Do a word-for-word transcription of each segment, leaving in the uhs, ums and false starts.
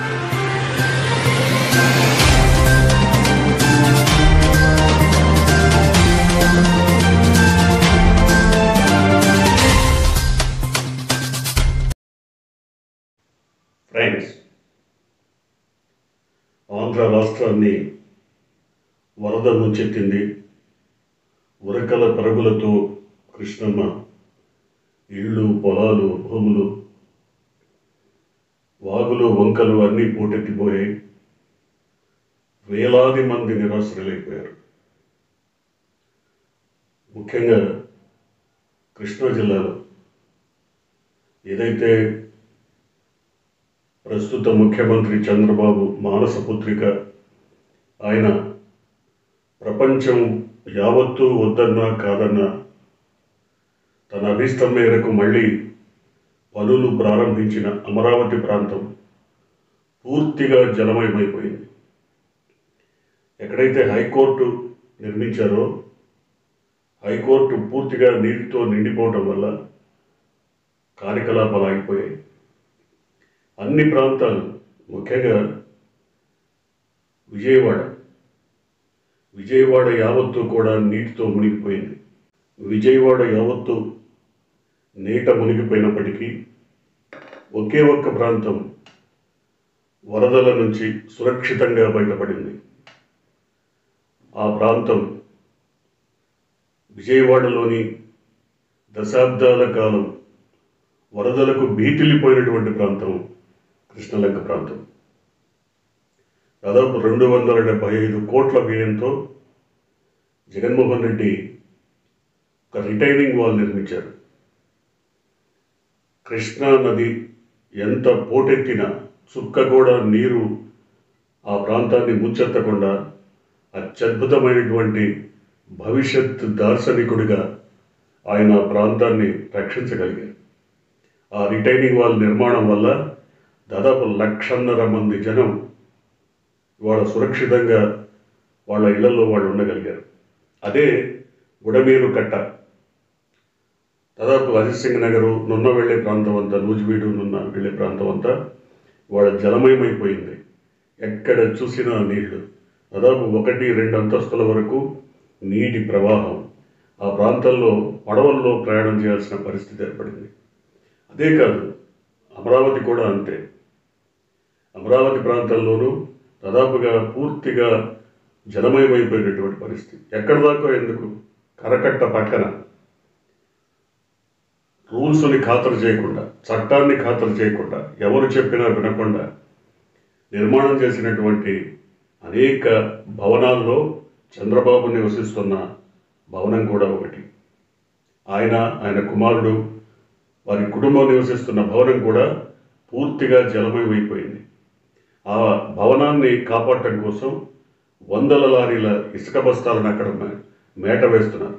Friends, Andhra రాష్ట్రాన్ని వరద ముంచెత్తింది. ఉరకల పరుగులతో కృష్ణమ్మ ఇళ్ళు, పొలాలు, భూములు, వాగులు, వంకలు అన్నీ పోటెత్తిపోయాయి. వేలాది మంది నిరాశ్రయులైపోయారు. ముఖ్యంగా కృష్ణా జిల్లాలో ఏదైతే ప్రస్తుత ముఖ్యమంత్రి చంద్రబాబు మానసపుత్రిక, ఆయన ప్రపంచం యావత్తూ వద్దన్నా కాదన్నా తన అభిష్టం మేరకు మళ్ళీ పనులు ప్రారంభించిన అమరావతి ప్రాంతం పూర్తిగా జలమయమైపోయింది. ఎక్కడైతే హైకోర్టు నిర్మించారో హైకోర్టు పూర్తిగా నీటితో నిండిపోవటం వల్ల కార్యకలాపాలు ఆగిపోయాయి. అన్ని ప్రాంతాలు, ముఖ్యంగా విజయవాడ విజయవాడ యావత్తు కూడా నీటితో మునిగిపోయింది. విజయవాడ యావత్తు నీట మునిగిపోయినప్పటికీ ఒకే ఒక్క ప్రాంతం వరదల నుంచి సురక్షితంగా బయటపడింది. ఆ ప్రాంతం విజయవాడలోని దశాబ్దాల కాలం వరదలకు భీతిల్లిపోయినటువంటి ప్రాంతం కృష్ణలంక ప్రాంతం. దాదాపు రెండు వందల డెబ్బై ఐదు కోట్ల వ్యయంతో జగన్మోహన్ రెడ్డి ఒక రిటైనింగ్ వాల్ నిర్మించారు. కృష్ణా నది ఎంత పోటెత్తినా చుక్క కూడా నీరు ఆ ప్రాంతాన్ని ముంచెత్తకుండా అత్యద్భుతమైనటువంటి భవిష్యత్ దార్శనికుడిగా ఆయన ప్రాంతాన్ని రక్షించగలిగారు. ఆ రిటైనింగ్ వాల్ నిర్మాణం వల్ల దాదాపు లక్షన్నర మంది జనం ఇవాళ సురక్షితంగా వాళ్ళ ఇళ్లలో వాళ్ళు ఉండగలిగారు. అదే బుడమేరు కట్ట, దాదాపు అజిత్ సింగ్ నగరు, నున్న వెళ్ళే ప్రాంతం అంతా, నూజివీడు నున్న వెళ్ళే ప్రాంతం అంతా వాళ్ళ జలమయమైపోయింది. ఎక్కడ చూసినా నీళ్లు, దాదాపు ఒకటి రెండు అంతస్తుల వరకు నీటి ప్రవాహం. ఆ ప్రాంతంలో పడవల్లో ప్రయాణం చేయాల్సిన పరిస్థితి ఏర్పడింది. అదే కాదు, అమరావతి కూడా అంతే. అమరావతి ప్రాంతంలోనూ దాదాపుగా పూర్తిగా జలమయమైపోయినటువంటి పరిస్థితి. ఎక్కడి దాకా ఎందుకు, కరకట్ట పక్కన రూల్స్ని ఖాతరు చేయకుండా, చట్టాన్ని ఖాతరు చేయకుండా, ఎవరు చెప్పినా వినకుండా నిర్మాణం చేసినటువంటి అనేక భవనాల్లో చంద్రబాబు నివసిస్తున్న భవనం కూడా ఒకటి. ఆయన, ఆయన కుమారుడు, వారి కుటుంబం నివసిస్తున్న భవనం కూడా పూర్తిగా జలమయమైపోయింది. ఆ భవనాన్ని కాపాడటం కోసం వందల లారీల ఇసుక బస్తాలను అక్కడ మేట వేస్తున్నారు.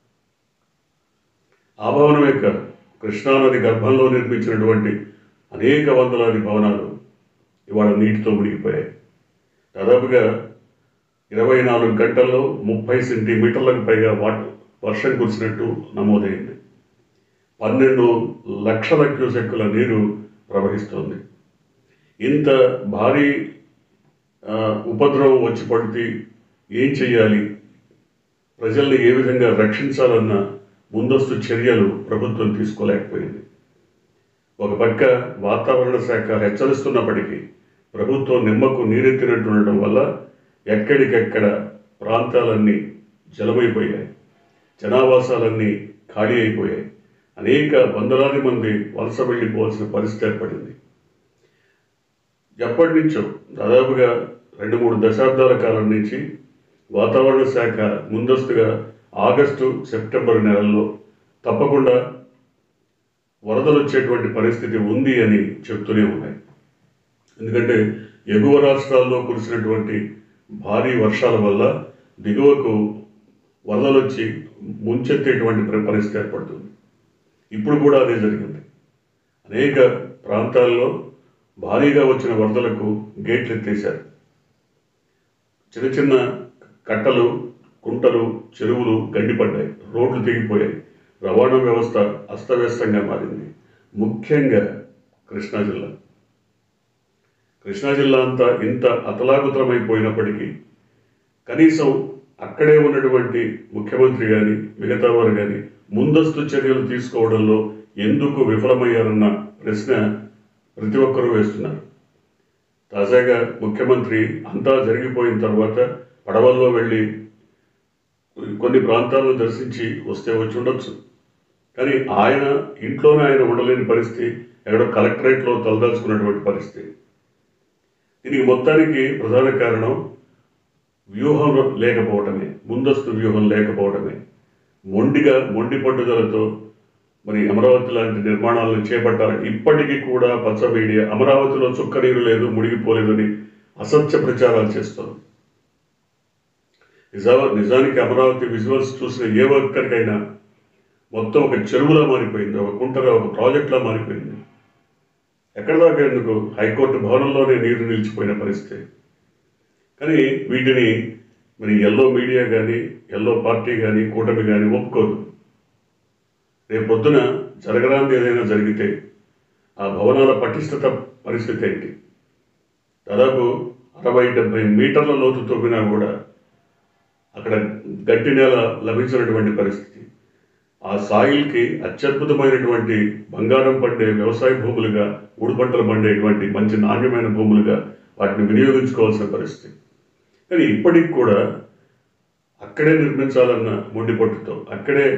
ఆ భవనమే కాదు, కృష్ణానది గర్భంలో నిర్మించినటువంటి అనేక వందలాది భవనాలు ఇవాళ నీటితో మునిగిపోయాయి. దాదాపుగా ఇరవై నాలుగు గంటల్లో ముప్పై సెంటీమీటర్లకు పైగా వాటర్ వర్షం కురిసినట్టు నమోదైంది. పన్నెండు లక్షల క్యూసెక్కుల నీరు ప్రవహిస్తోంది. ఇంత భారీ ఉపద్రవం వచ్చి పడితే ఏం చెయ్యాలి, ప్రజల్ని ఏ విధంగా రక్షించాలన్న ముందస్తు చర్యలు ప్రభుత్వం తీసుకోలేకపోయింది. ఒక పక్క వాతావరణ శాఖ హెచ్చరిస్తున్నప్పటికీ ప్రభుత్వం నిమ్మకు నీరెత్తినట్టుండటం వల్ల ఎక్కడికెక్కడ ప్రాంతాలన్నీ జలమైపోయాయి, జనావాసాలన్నీ ఖాళీ అయిపోయాయి. అనేక వందలాది మంది వలస వెళ్ళిపోవాల్సిన పరిస్థితి ఏర్పడింది. ఎప్పటి నుంచో, దాదాపుగా రెండు మూడు దశాబ్దాల కాలం నుంచి వాతావరణ శాఖ ముందస్తుగా ఆగస్టు, సెప్టెంబర్ నెలల్లో తప్పకుండా వరదలు వచ్చేటువంటి పరిస్థితి ఉంది అని చెప్తూనే ఉన్నాయి. ఎందుకంటే ఎగువ రాష్ట్రాల్లో కురిసినటువంటి భారీ వర్షాల వల్ల దిగువకు వరదలు వచ్చి ముంచెత్తేటువంటి పరిస్థితి ఏర్పడుతుంది. ఇప్పుడు కూడా అదే జరిగింది. అనేక ప్రాంతాల్లో భారీగా వచ్చిన వరదలకు గేట్లు ఎత్తేశారు. చిన్న చిన్న కట్టలు, కుంటలు, చెరువులు గండిపడ్డాయి, రోడ్లు తెగిపోయాయి, రవాణా వ్యవస్థ అస్తవ్యస్తంగా మారింది. ముఖ్యంగా కృష్ణా జిల్లా కృష్ణా జిల్లా అంతా ఇంత అతలాకుతలమైపోయినప్పటికీ కనీసం అక్కడే ఉన్నటువంటి ముఖ్యమంత్రి కానీ మిగతా వారు కానీ ముందస్తు చర్యలు తీసుకోవడంలో ఎందుకు విఫలమయ్యారన్న ప్రశ్న ప్రతి ఒక్కరూ వేస్తున్నారు. తాజాగా ముఖ్యమంత్రి అంతా జరిగిపోయిన తర్వాత పడవల్లో వెళ్ళి కొన్ని ప్రాంతాలను దర్శించి వస్తే వచ్చి ఉండొచ్చు. కానీ ఆయన ఇంట్లోనే ఆయన ఉండలేని పరిస్థితి, ఎక్కడో కలెక్టరేట్లో తలదాల్చుకున్నటువంటి పరిస్థితి. దీనికి మొత్తానికి ప్రధాన కారణం వ్యూహం లేకపోవడమే, ముందస్తు వ్యూహం లేకపోవడమే. మొండిగా మొండి పట్టుదలతో మరి అమరావతి లాంటి నిర్మాణాలను చేపట్టాలని ఇప్పటికీ కూడా పచ్చ మీడియా అమరావతిలో చుక్క నీరు లేదు, మునిగిపోలేదని అసత్య ప్రచారాలు చేస్తోంది. నిజా నిజానికి అమరావతి విజువల్స్ చూసిన ఏ ఒక్కరికైనా మొత్తం ఒక చెరువులా మారిపోయింది, ఒక కుంటగా ఒక ప్రాజెక్టులా మారిపోయింది. ఎక్కడ దాకా ఎందుకు హైకోర్టు భవనంలోనే నీరు నిలిచిపోయిన పరిస్థితి. కానీ వీటిని మరి ఎల్లో మీడియా కానీ ఎల్లో పార్టీ కానీ కూటమి కానీ ఒప్పుకోదు. రేపు పొద్దున జరగరాంది ఏదైనా జరిగితే ఆ భవనాల పటిష్టత పరిస్థితి ఏంటి? దాదాపు అరవై డెబ్బై మీటర్ల లోతు తవ్వినా కూడా అక్కడ గట్టి నేల లభించినటువంటి పరిస్థితి. ఆ సాయిల్కి అత్యద్భుతమైనటువంటి బంగారం పండే వ్యవసాయ భూములుగా, ఊడు పంటలు పండేటువంటి మంచి నాణ్యమైన భూములుగా వాటిని వినియోగించుకోవాల్సిన పరిస్థితి. కానీ ఇప్పటికి కూడా అక్కడే నిర్మించాలన్న మొండి పట్టుతో, అక్కడే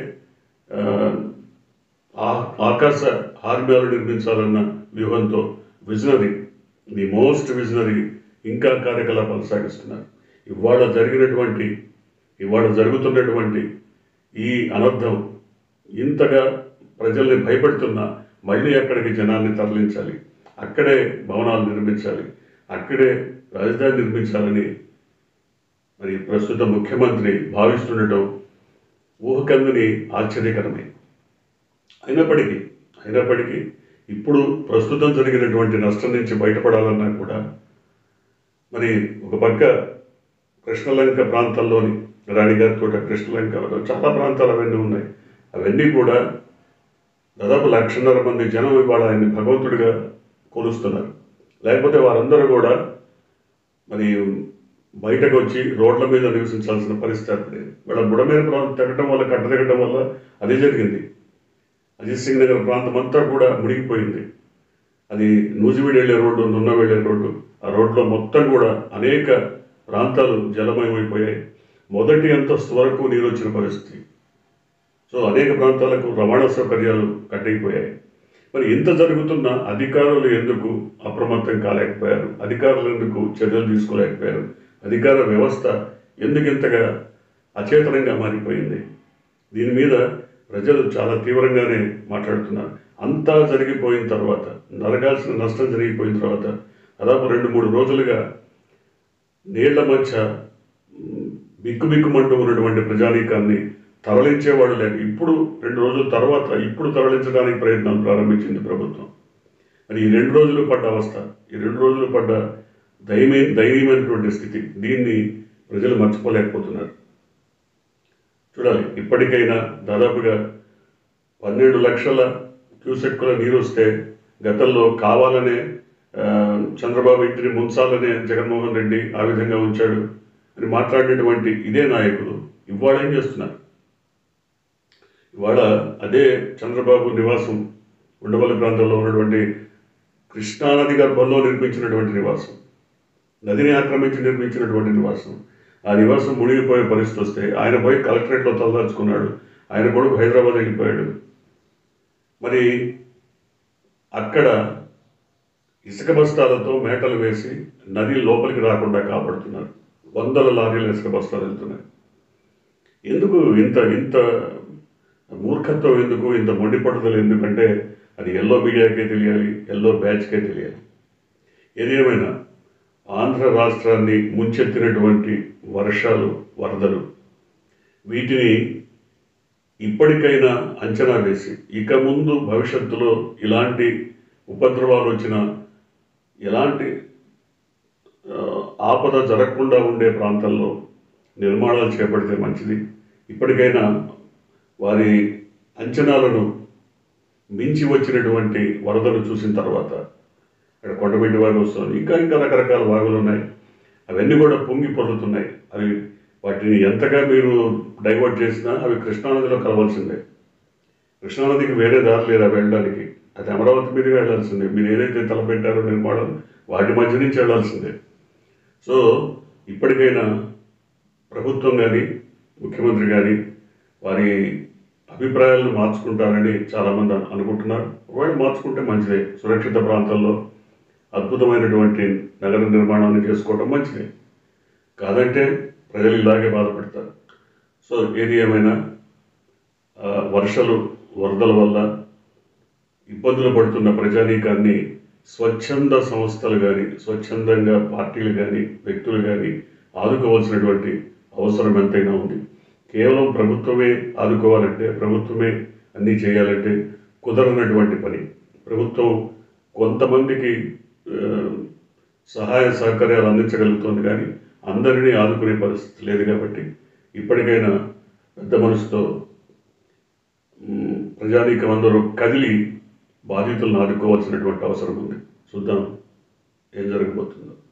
ఆకాశ హార్మ్యాలు నిర్మించాలన్న వ్యూహంతో విజనరీ, ది మోస్ట్ విజనరీ ఇంకా కార్యకలాపాలు సాగిస్తున్నారు. ఇవాళ జరిగినటువంటి ఇవాళ జరుగుతున్నటువంటి ఈ అనర్థం ఇంతగా ప్రజల్ని భయపెడుతున్నా మళ్ళీ అక్కడికి జనాన్ని తరలించాలి, అక్కడే భవనాలు నిర్మించాలి, అక్కడే రాజధాని నిర్మించాలని మరి ప్రస్తుత ముఖ్యమంత్రి భావిస్తుండటం ఊహకందని ఆశ్చర్యకరమే. అయినప్పటికీ అయినప్పటికీ ఇప్పుడు ప్రస్తుతం జరిగినటువంటి నష్టం నుంచి బయటపడాలన్నా కూడా మరి ఒక పక్క కృష్ణలంక ప్రాంతాల్లోని రాణిగారి తోట, కృష్ణలంకలో చాలా ప్రాంతాలు అవన్నీ ఉన్నాయి. అవన్నీ కూడా దాదాపు లక్షన్నర మంది జనం ఇవాళ ఆయన్ని భగవంతుడిగా కొలుస్తున్నారు. లేకపోతే వారందరూ కూడా మరి బయటకు వచ్చి రోడ్ల మీద నివసించాల్సిన పరిస్థితి ఏర్పడేది. వాళ్ళ బుడమేర ప్రాంతం తెగటం వల్ల, కట్ట తెగటం వల్ల అదే జరిగింది. అజిత్ సింగ్ నగర్ ప్రాంతం అంతా కూడా మునిగిపోయింది. అది నూజివీడు వెళ్ళే రోడ్డు, నున్న వెళ్ళే రోడ్డు, ఆ రోడ్లో మొత్తం కూడా అనేక ప్రాంతాలు జలమయమైపోయాయి. మొదటి అంతస్తు వరకు నీరు వచ్చిన పరిస్థితి. సో అనేక ప్రాంతాలకు రవాణా సౌకర్యాలు కట్టయిపోయాయి. మరి ఇంత జరుగుతున్న అధికారులు ఎందుకు అప్రమత్తం కాలేకపోయారు? అధికారులు ఎందుకు చర్యలు తీసుకోలేకపోయారు? అధికార వ్యవస్థ ఎందుకు ఇంతగా అచేతనంగా మారిపోయింది? దీని మీద ప్రజలు చాలా తీవ్రంగానే మాట్లాడుతున్నారు. అంతా జరిగిపోయిన తర్వాత, నరగాల్సిన నష్టం జరిగిపోయిన తర్వాత దాదాపు రెండు మూడు రోజులుగా నీళ్ల మధ్య బిక్కుబిక్కుమంటూ ఉన్నటువంటి ప్రజానీకాన్ని తరలించేవాడు లేక ఇప్పుడు రెండు రోజుల తర్వాత ఇప్పుడు తరలించడానికి ప్రయత్నాలు ప్రారంభించింది ప్రభుత్వం. మరి ఈ రెండు రోజులు పడ్డ అవస్థ, ఈ రెండు రోజులు పడ్డ దయమే దయనీయమైనటువంటి స్థితి, దీన్ని ప్రజలు మర్చిపోలేకపోతున్నారు. చూడాలి, ఇప్పటికైనా దాదాపుగా పన్నెండు లక్షల క్యూసెక్కుల నీరు వస్తే గతంలో కావాలనే చంద్రబాబు ఇంటిని ముంచాలనే జగన్మోహన్ రెడ్డి ఆ విధంగా ఉంచాడు అని మాట్లాడినటువంటి ఇదే నాయకులు ఇవాళ ఏం చేస్తున్నారు? ఇవాళ అదే చంద్రబాబు నివాసం ఉండవల్లి ప్రాంతంలో ఉన్నటువంటి కృష్ణానది గర్భంలో నిర్మించినటువంటి నివాసం, నదిని ఆక్రమించి నిర్మించినటువంటి నివాసం, ఆ నివాసం మునిగిపోయే పరిస్థితి వస్తే ఆయన పోయి కలెక్టరేట్లో తలదాచుకున్నాడు. ఆయన కొడుకు హైదరాబాద్ వెళ్ళిపోయాడు. మరి అక్కడ ఇసుక బస్తాలతో మేటలు వేసి నది లోపలికి రాకుండా కాపాడుతున్నారు. వందల లారీల ఇసుక బస్తాలు వెళ్తున్నాయి. ఎందుకు ఇంత ఇంత మూర్ఖత్వం, ఎందుకు ఇంత మొండి పట్టుదల? ఎందుకంటే అది ఎల్లో మీడియాకే తెలియాలి, ఎల్లో బ్యాచ్కే తెలియాలి. ఏదేమైనా ఆంధ్ర రాష్ట్రాన్ని ముంచెత్తినటువంటి వర్షాలు, వరదలు, వీటిని ఇప్పటికైనా అంచనా వేసి ఇక ముందు భవిష్యత్తులో ఇలాంటి ఉపద్రవాలు వచ్చినా, ఎలాంటి ఆపద జరగకుండా ఉండే ప్రాంతాల్లో నిర్మాణాలు చేపడితే మంచిది. ఇప్పటికైనా వారి అంచనాలను మించి వచ్చినటువంటి వరదలు చూసిన తర్వాత ఇక్కడ కొండమిట్టి వాగు వస్తుంది, ఇంకా ఇంకా రకరకాల వాగులు ఉన్నాయి. అవన్నీ కూడా పొంగి పొర్లుతున్నాయి. అవి వాటిని ఎంతగా మీరు డైవర్ట్ చేసినా అవి కృష్ణానదిలో కలవాల్సిందే. కృష్ణానదికి వేరే దారి లేదు అవి వెళ్ళడానికి. అది అమరావతి మీదుగా వెళ్ళాల్సిందే. మీరు ఏదైతే తలపెట్టారో నిర్మాణం వాటి మధ్య నుంచి వెళ్ళాల్సిందే. సో ఇప్పటికైనా ప్రభుత్వం కానీ ముఖ్యమంత్రి కానీ వారి అభిప్రాయాలను మార్చుకుంటారని చాలామంది అనుకుంటున్నారు. ఒకవేళ మార్చుకుంటే మంచిదే. సురక్షిత ప్రాంతాల్లో అద్భుతమైనటువంటి నగర నిర్మాణాన్ని చేసుకోవడం మంచిదే. కాదంటే ప్రజలు ఇలాగే బాధపడతారు. సో ఏది ఏమైనా వర్షాలు వరదల వల్ల ఇబ్బందులు పడుతున్న ప్రజానీకాన్ని స్వచ్ఛంద సంస్థలు కానీ స్వచ్ఛందంగా పార్టీలు కానీ వ్యక్తులు కానీ ఆదుకోవాల్సినటువంటి అవసరం ఎంతైనా ఉంది. కేవలం ప్రభుత్వమే ఆదుకోవాలంటే, ప్రభుత్వమే అన్నీ చేయాలంటే కుదరనటువంటి పని. ప్రభుత్వం కొంతమందికి సహాయ సహకార్యాలు అందించగలుగుతుంది, కానీ అందరినీ ఆదుకునే పరిస్థితి లేదు. కాబట్టి ఇప్పటికైనా పెద్ద మనసుతో ప్రజానీకం అందరూ కదిలి బాధితులను ఆదుకోవాల్సినటువంటి అవసరం ఉంది. చూద్దాం ఏం జరగబోతుందో.